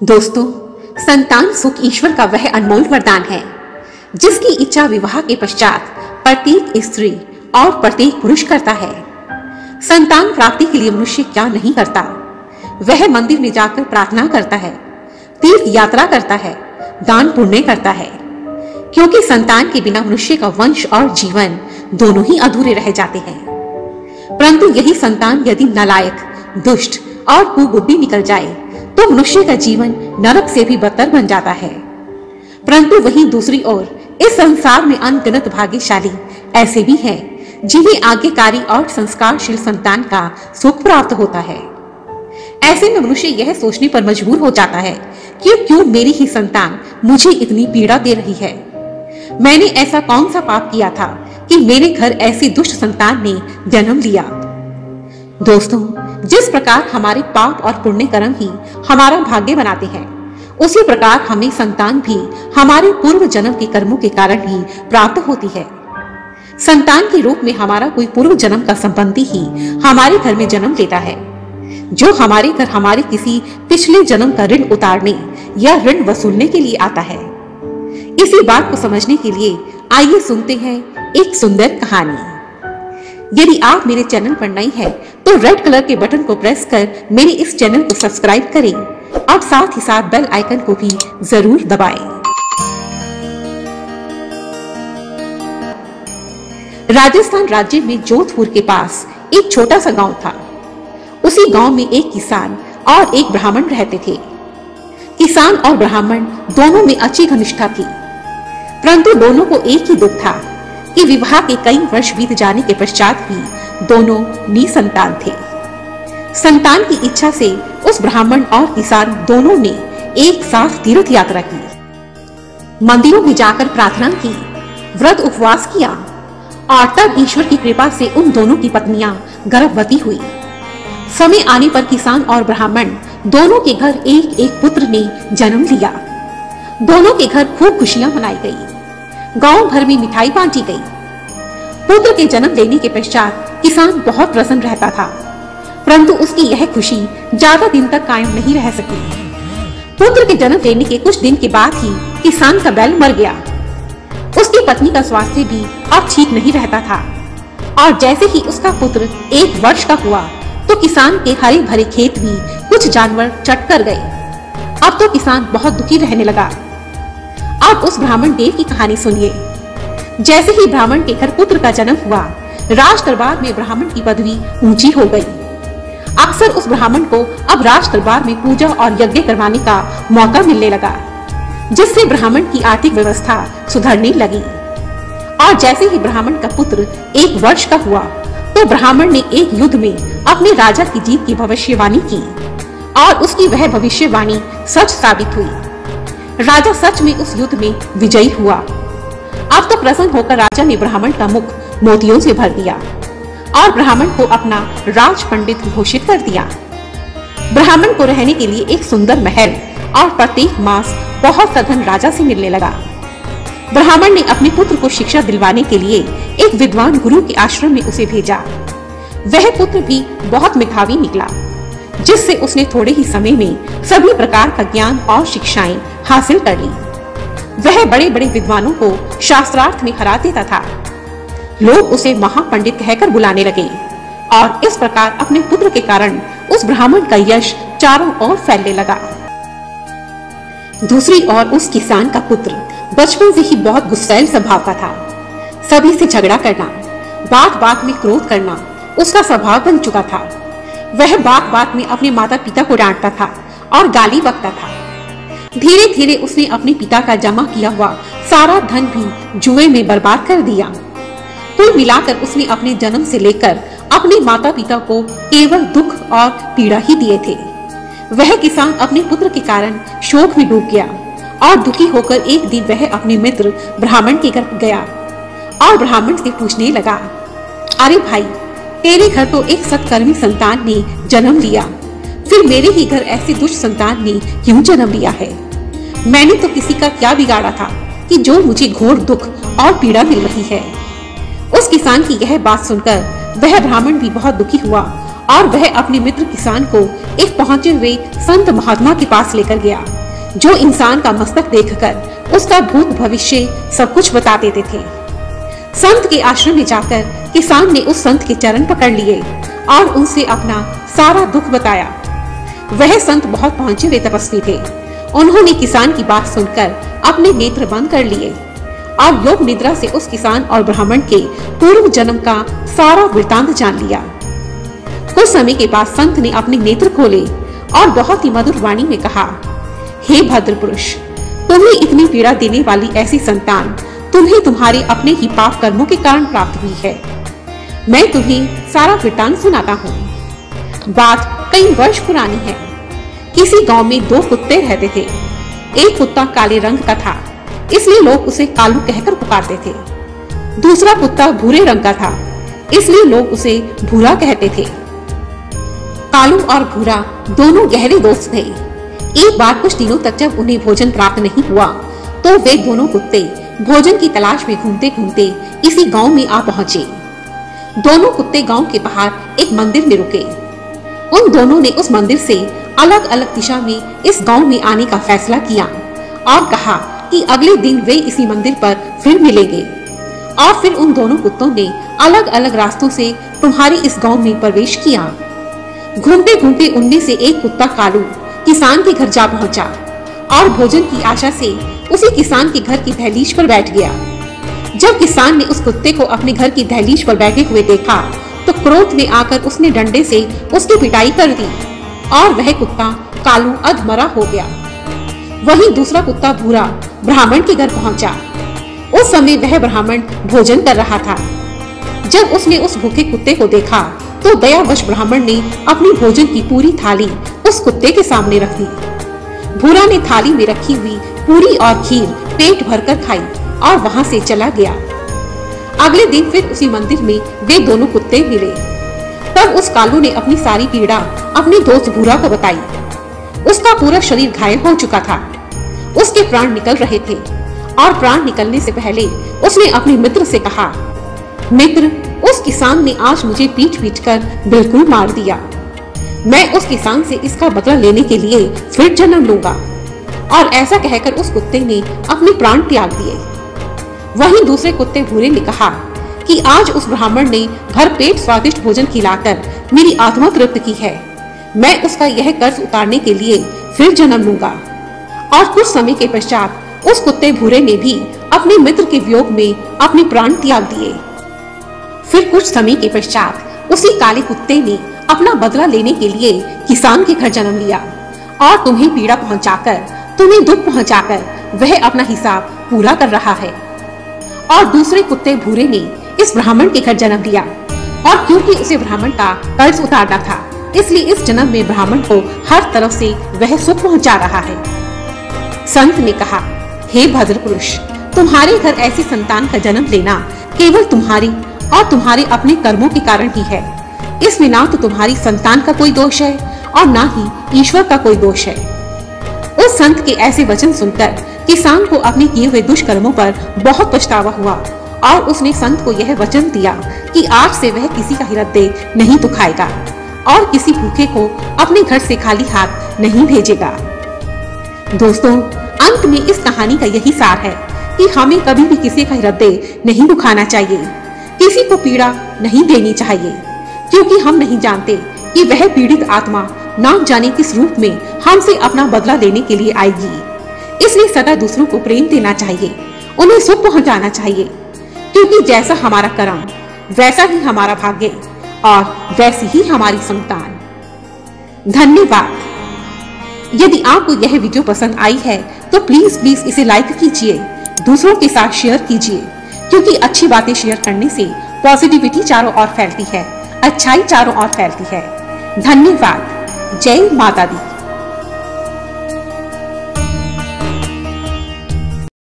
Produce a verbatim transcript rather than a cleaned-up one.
दोस्तों, संतान सुख ईश्वर का वह अनमोल वरदान है जिसकी इच्छा विवाह के पश्चात प्रत्येक स्त्री और प्रत्येक पुरुष करता है। संतान प्राप्ति के लिए मनुष्य क्या नहीं करता। वह मंदिर में जाकर प्रार्थना करता है, तीर्थ यात्रा करता है, दान पुण्य करता है, क्योंकि संतान के बिना मनुष्य का वंश और जीवन दोनों ही अधूरे रह जाते हैं। परंतु यही संतान यदि नालायक, दुष्ट और कुबुद्धि निकल जाए तो मनुष्य का जीवन नरक से भी बदतर बन जाता है। परंतु वहीं दूसरी ओर इस संसार में अनगिनत भाग्यशाली ऐसे भी हैं जिन्हें आज्ञाकारी और संस्कारशील संतान का सुख प्राप्त होता है। ऐसे में मनुष्य यह सोचने पर मजबूर हो जाता है कि क्यों मेरी ही संतान मुझे इतनी पीड़ा दे रही है। मैंने ऐसा कौन सा पाप किया था कि मेरे घर ऐसी दुष्ट संतान ने जन्म लिया। दोस्तों, जिस प्रकार हमारे पाप और पुण्य कर्म ही हमारा भाग्य बनाते हैं, उसी प्रकार हमें संतान भी हमारे पूर्व जन्म के कर्मों के कारण ही प्राप्त होती है। संतान के रूप में हमारा कोई पूर्व जन्म का संबंधी ही हमारे घर में जन्म लेता है, जो हमारे घर हमारे किसी पिछले जन्म का ऋण उतारने या ऋण वसूलने के लिए आता है। इसी बात को समझने के लिए आइए सुनते हैं एक सुंदर कहानी। यदि आप मेरे चैनल पर नए हैं तो रेड कलर के बटन को प्रेस कर मेरे इस चैनल को सब्सक्राइब करें और साथ ही साथ बेल आइकन को भी जरूर दबाएं। राजस्थान राज्य में जोधपुर के पास एक छोटा सा गांव था। उसी गांव में एक किसान और एक ब्राह्मण रहते थे। किसान और ब्राह्मण दोनों में अच्छी घनिष्ठता थी, परंतु दोनों को एक ही दुख था कि विवाह के कई वर्ष बीत जाने के पश्चात भी दोनों निसंतान थे। संतान की इच्छा से उस ब्राह्मण और किसान दोनों ने एक साथ तीर्थ यात्रा की, मंदिरों में जाकर प्रार्थना की, व्रत उपवास किया और तब ईश्वर की कृपा से उन दोनों की पत्नियां गर्भवती हुई। समय आने पर किसान और ब्राह्मण दोनों के घर एक एक पुत्र ने जन्म लिया। दोनों के घर खूब खुशियां मनाई गई, गांव भर में मिठाई बांटी गई। पुत्र के जन्म लेने के पश्चात किसान बहुत प्रसन्न रहता था, परंतु उसकी यह खुशी ज्यादा दिन तक कायम नहीं रह सकी। पुत्र के जन्म लेने के कुछ दिन के बाद ही किसान का बैल मर गया। उसकी पत्नी का स्वास्थ्य भी अब ठीक नहीं रहता था और जैसे ही उसका पुत्र एक वर्ष का हुआ तो किसान के हरे भरे खेत भी कुछ जानवर चट कर गए। अब तो किसान बहुत दुखी रहने लगा। अब उस ब्राह्मण देव की कहानी सुनिए। जैसे ही ब्राह्मण के घर पुत्र का जन्म हुआ, राज दरबार में ब्राह्मण की पदवी ऊंची हो गई। अक्सर उस ब्राह्मण को अब राज दरबार में पूजा और यज्ञ करवाने का मौका मिलने लगा, जिससे ब्राह्मण की आर्थिक व्यवस्था सुधरने लगी। और जैसे ही ब्राह्मण का पुत्र एक वर्ष का हुआ तो ब्राह्मण ने एक युद्ध में अपने राजा की जीत की भविष्यवाणी की और उसकी वह भविष्यवाणी सच साबित हुई। राजा सच में उस युद्ध में विजयी हुआ। अब तो प्रसन्न होकर राजा ने ब्राह्मण का मुख मोतियों से भर दिया और ब्राह्मण को अपना राज पंडित घोषित कर दिया। ब्राह्मण को रहने के लिए एक सुंदर महल और प्रत्येक मास बहुत सा धन राजा से मिलने लगा। ब्राह्मण ने अपने पुत्र को शिक्षा दिलवाने के लिए एक विद्वान गुरु के आश्रम में उसे भेजा। वह पुत्र भी बहुत मेधावी निकला, जिससे उसने थोड़े ही समय में सभी प्रकार का ज्ञान और शिक्षाएं हासिल कर ली। वह बड़े बड़े विद्वानों को शास्त्रार्थ में हरा देता था। लोग उसे महापंडित कहकर बुलाने लगे और इस प्रकार अपने पुत्र के कारण उस ब्राह्मण का यश चारों ओर फैलने लगा। दूसरी ओर उस किसान का पुत्र बचपन से ही बहुत गुस्सैल स्वभाव का था। सभी से झगड़ा करना, बात बात में क्रोध करना उसका स्वभाव बन चुका था। वह बात बात में अपने माता पिता को डांटता था और गाली बकता था। धीरे धीरे उसने अपने पिता का जमा किया हुआ सारा धन भी जुए में बर्बाद कर दिया। कुल मिलाकर उसने अपने जन्म से लेकर अपने माता पिता को केवल दुख और पीड़ा ही दिए थे। वह किसान अपने पुत्र के कारण शोक में डूब गया और दुखी होकर एक दिन वह अपने मित्र ब्राह्मण के घर गया और ब्राह्मण से पूछने लगा, अरे भाई, तेरे घर तो एक सत्कर्मी संतान ने जन्म लिया, फिर मेरे ही घर ऐसी दुष्ट संतान ने क्यों जन्म लिया है? मैंने तो किसी का क्या बिगाड़ा था कि जो मुझे घोर दुख और पीड़ा मिल रही है? उस किसान की यह बात सुनकर वह ब्राह्मण भी बहुत दुखी हुआ और वह अपने मित्र किसान को एक पहुंचे हुए संत महात्मा के पास लेकर गया, जो इंसान का मस्तक देखकर उसका भूत भविष्य सब कुछ बता देते थे। संत के आश्रम में जाकर किसान ने उस संत के चरण पकड़ लिए और उनसे अपना सारा दुख बताया। वह संत बहुत पहुंचे हुए तपस्वी थे। उन्होंने किसान की बात सुनकर अपने नेत्र बंद कर लिए और योग निद्रा से उस किसान और ब्राह्मण के पूर्व जन्म का सारा वृतांत जान लिया। कुछ समय के बाद संत ने अपने नेत्र खोले और बहुत ही मधुर वाणी में कहा, हे भद्र पुरुष, तुम्हें इतनी पीड़ा देने वाली ऐसी संतान तुम्हें तुम्हारे अपने ही पाप कर्मों के कारण प्राप्त हुई है। मैं तुम्हें सारा वृतांत सुनाता हूँ। बात कई वर्ष पुरानी है। किसी गांव में दो कुत्ते रहते थे। एक कुत्ता काले रंग का था, इसलिए लोग उसे कालू कहकर पुकारते थे। दूसरा कुत्ता भूरे रंग का था, इसलिए लोग उसे भूरा कहते थे। कालू और भूरा दोनों गहरे दोस्त थे। एक बार कुछ दिनों तक जब उन्हें भोजन प्राप्त नहीं हुआ, तो वे दोनों कुत्ते भोजन की तलाश में घूमते घूमते इसी गांव में आ पहुंचे। दोनों कुत्ते गांव के बाहर एक मंदिर में रुके। उन दोनों ने उस मंदिर से अलग अलग दिशा में इस गांव में आने का फैसला किया और कहा कि अगले दिन वे इसी मंदिर पर फिर मिलेंगे। और फिर उन दोनों कुत्तों ने अलग अलग रास्तों से तुम्हारे इस गांव में प्रवेश किया। घूमते घूमते उनमें से एक कुत्ता कालू किसान के घर जा पहुंचा और भोजन की आशा से उसी किसान के घर की दहलीज पर बैठ गया। जब किसान ने उस कुत्ते को अपने घर की दहलीज पर बैठे हुए देखा, तो क्रोध में आकर उसने डंडे से उसकी पिटाई कर दी और वह कुत्ता कालू अधमरा हो गया। वहीं दूसरा कुत्ता भूरा ब्राह्मण के घर पहुंचा। उस समय वह ब्राह्मण भोजन कर रहा था। जब उसने उस भूखे कुत्ते को देखा, तो दयावश ब्राह्मण ने अपनी भोजन की पूरी थाली उस कुत्ते के सामने रख दी। भूरा ने थाली में रखी हुई पूरी और खीर पेट भरकर खाई और वहां से चला गया। अगले दिन फिर उसी मंदिर में वे दोनों कुत्ते मिले। तब उस कालू ने अपनी सारी पीड़ा अपने दोस्त भूरा को बताई। उसका पूरा शरीर घायल हो चुका था। उसके प्राण निकल रहे थे और प्राण निकलने से पहले उसने अपने मित्र से कहा, मित्र, उस किसान ने आज मुझे पीट पीट कर बिल्कुल मार दिया। मैं उस किसान से इसका बदला लेने के लिए फिर जन्म लूंगा। और ऐसा कहकर उस कुत्ते ने अपने प्राण त्याग दिए। वहीं दूसरे कुत्ते भूरे ने कहा कि आज उस ब्राह्मण ने भर पेट स्वादिष्ट भोजन खिलाकर मेरी आत्मा तृप्त की है। मैं उसका यह कर्ज उतारने के लिए फिर जन्म लूंगा। और कुछ समय के पश्चात उस कुत्ते भूरे ने भी अपने मित्र के वियोग में अपने प्राण त्याग दिए। फिर कुछ समय के पश्चात उसी काले कुत्ते ने अपना बदला लेने के लिए किसान के घर जन्म लिया और तुम्हें पीड़ा पहुंचाकर, तुम्हें दुख पहुंचाकर वह अपना हिसाब पूरा कर रहा है। और दूसरे कुत्ते भूरे ने इस ब्राह्मण के घर जन्म लिया और क्योंकि उसे ब्राह्मण का कर्ज उतारना था, इसलिए इस जन्म में ब्राह्मण को हर तरफ से वह सुख पहुंचा रहा है। संत ने कहा, हे भद्र पुरुष, तुम्हारे घर ऐसी संतान का जन्म लेना केवल तुम्हारी और तुम्हारे अपने कर्मों के कारण ही है। इसमें ना तो तुम्हारी संतान का कोई दोष है और ना ही ईश्वर का कोई दोष है। उस संत के ऐसे वचन सुनकर किसान को अपने किए हुए दुष्कर्मों पर बहुत पछतावा हुआ और उसने संत को यह वचन दिया कि आज से वह किसी का हृदय नहीं दुखाएगा और किसी भूखे को अपने घर से खाली हाथ नहीं भेजेगा। दोस्तों, अंत में इस कहानी का यही सार है कि हमें कभी भी किसी का हृदय नहीं दुखाना चाहिए, किसी को पीड़ा नहीं देनी चाहिए, क्योंकि हम नहीं जानते कि वह पीड़ित आत्मा ना जाने किस रूप में हमसे अपना बदला लेने के लिए आएगी। इसलिए सदा दूसरों को प्रेम देना चाहिए, उन्हें सुख पहुंचाना चाहिए, क्योंकि जैसा हमारा कर्म वैसा ही हमारा भाग्य और वैसी ही हमारी संतान। धन्यवाद। यदि आपको यह वीडियो पसंद आई है तो प्लीज प्लीज इसे लाइक कीजिए, दूसरों के साथ शेयर कीजिए, क्योंकि अच्छी बातें शेयर करने से पॉजिटिविटी चारों ओर फैलती है, अच्छाई चारों ओर फैलती है। धन्यवाद। जय माता दी।